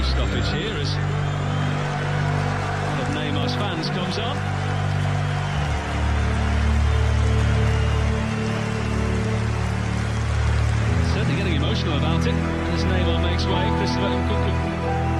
stoppage here as one of Neymar's fans comes on. Certainly getting emotional about it as Neymar makes way. Christopher Nkunku